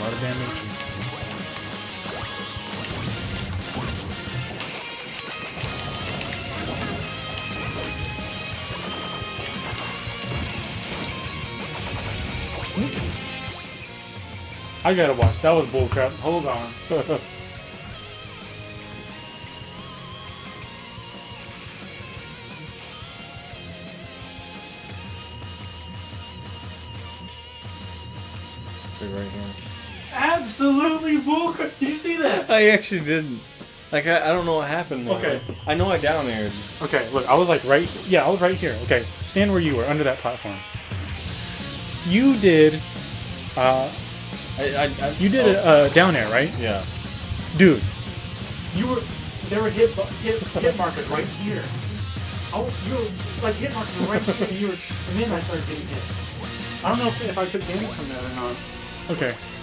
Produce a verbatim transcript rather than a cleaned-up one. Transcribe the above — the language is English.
lot of damage. I gotta watch. That was bullcrap. Hold on. Right here. Absolutely bullcrap. Did you see that? I actually didn't. Like, I, I don't know what happened there. Okay. I know I down aired. Okay, look, I was like right here. Yeah, I was right here. Okay, stand where you were, under that platform. You did, uh, I, I, I, you did oh. a, a down air, right? Yeah. Dude, you were, there were hit, hit, hit markers right here. Oh, you were, like, hit markers were right here, and you were, and then I started getting hit. I don't know if, if I took damage from that or not. Okay.